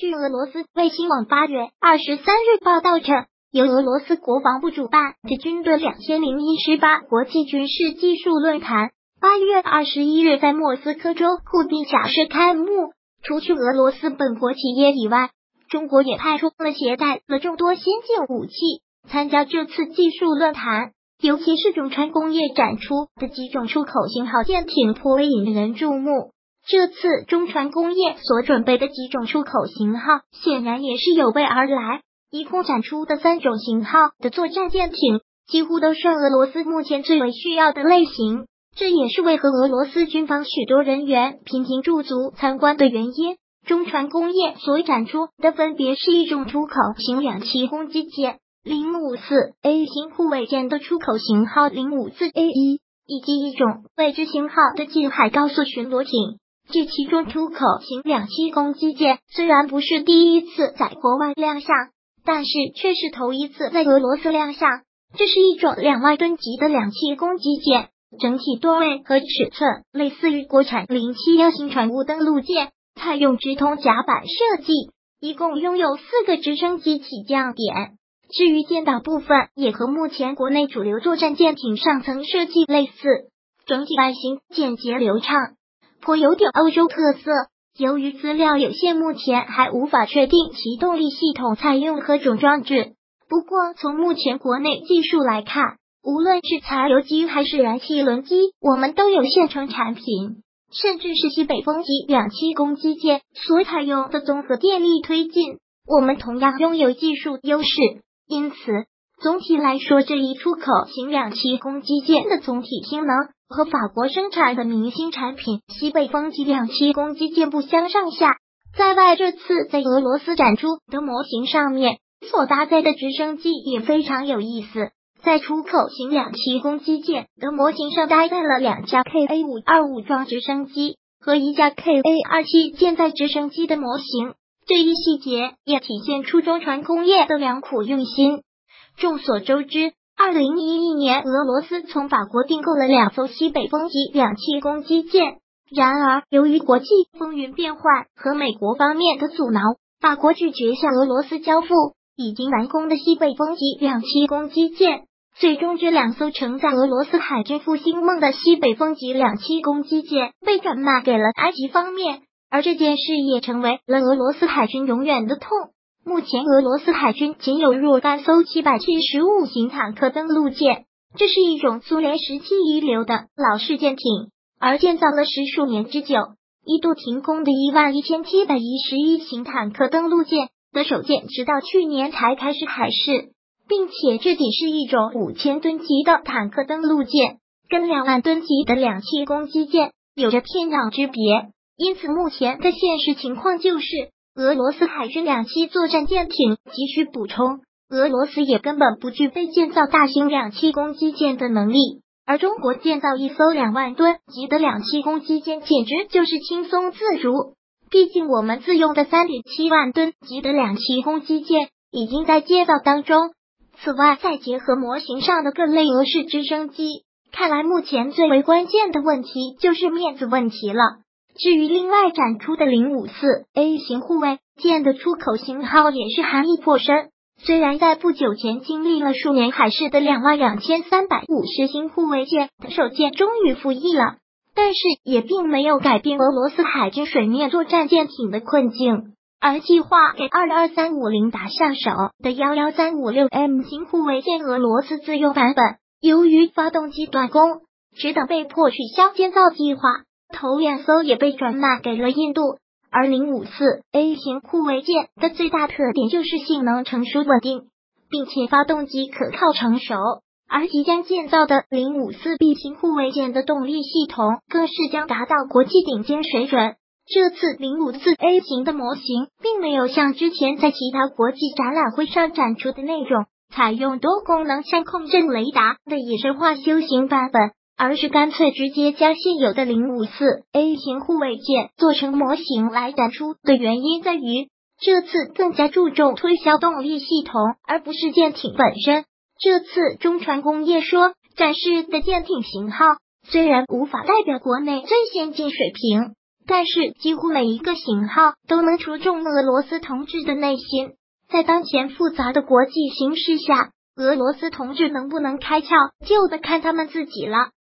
据俄罗斯卫星网8月23日报道称，由俄罗斯国防部主办的军队2018国际军事技术论坛8月21日在莫斯科州库宾假市开幕。除去俄罗斯本国企业以外，中国也派出了携带了众多先进武器参加这次技术论坛，尤其是中川工业展出的几种出口型号舰艇颇为引人注目。这次中川工业所准备的几种出口型号显然也是有备而来，一共展出的3种型号的作战舰艇几乎都是俄罗斯目前最为需要的类型，这也是为何俄罗斯军方许多人员频频驻足参观的原因。中川工业所展出的分别是一种出口型两栖攻击舰 054A 型护卫舰的出口型号 054A1， 以及一种未知型号的近海高速巡逻艇。这其中出口型两栖攻击舰虽然不是第一次在国外亮相，但是却是头一次在俄罗斯亮相。这是一种2万吨级的两栖攻击舰，整体吨位和尺寸类似于国产071型船坞登陆舰，采用直通甲板设计，一共拥有4个直升机起降点。至于舰岛部分，也和目前国内主流作战舰艇上层设计类似，整体外形简洁流畅，颇有点欧洲特色。由于资料有限，目前还无法确定其动力系统采用何种装置。不过从目前国内技术来看，无论是柴油机还是燃气轮机，我们都有现成产品，甚至是西北风级两栖攻击舰所采用的综合电力推进，我们同样拥有技术优势。因此总体来说，这一出口型两栖攻击舰的总体性能和法国生产的明星产品西北风级两栖攻击舰不相上下。在外，这次在俄罗斯展出的模型上面所搭载的直升机也非常有意思，在出口型两栖攻击舰的模型上搭载了2架 KA-5 武装直升机和1架 KA-27 舰载直升机的模型，这一细节也体现出中川工业的良苦用心。众所周知，2011年俄罗斯从法国订购了2艘西北风级两栖攻击舰，然而由于国际风云变幻和美国方面的阻挠，法国拒绝向俄罗斯交付已经完工的西北风级两栖攻击舰。最终这2艘承载俄罗斯海军复兴梦的西北风级两栖攻击舰被转卖给了埃及方面，而这件事也成为了俄罗斯海军永远的痛。目前俄罗斯海军仅有若干艘775型坦克登陆舰，这是一种苏联时期遗留的老式舰艇，而建造了10数年之久，一度停工的11711型坦克登陆舰的首舰直到去年才开始海试，并且这仅是一种5000吨级的坦克登陆舰，跟2万吨级的两栖攻击舰有着天壤之别。因此目前的现实情况就是俄罗斯海军两栖作战舰艇急需补充，俄罗斯也根本不具备建造大型两栖攻击舰的能力，而中国建造一艘2万吨级的两栖攻击舰简直就是轻松自如。毕竟我们自用的 3.7 万吨级的两栖攻击舰已经在建造当中，此外再结合模型上的各类俄式直升机，看来目前最为关键的问题就是面子问题了。至于另外展出的 054A 型护卫舰的出口型号也是含义颇深，虽然在不久前经历了数年海试的22350型护卫舰的首舰终于服役了，但是也并没有改变俄罗斯海军水面作战舰艇的困境。而计划给22350打下手的 11356M 型护卫舰俄罗斯自用版本，由于发动机断供，只等被迫取消建造计划，头2艘也被转卖给了印度。而 054A 型护卫舰的最大特点就是性能成熟稳定，并且发动机可靠成熟，而即将建造的 054B 型护卫舰的动力系统更是将达到国际顶尖水准。这次 054A 型的模型并没有像之前在其他国际展览会上展出的那种采用多功能相控阵雷达的野生化修型版本，而是干脆直接将现有的 054A 型护卫舰做成模型来展出的原因在于，这次更加注重推销动力系统，而不是舰艇本身。这次中船工业说展示的舰艇型号虽然无法代表国内最先进水平， 但是几乎每一个型号都能戳中俄罗斯同志的内心。在当前复杂的国际形势下，俄罗斯同志能不能开窍，就得看他们自己了。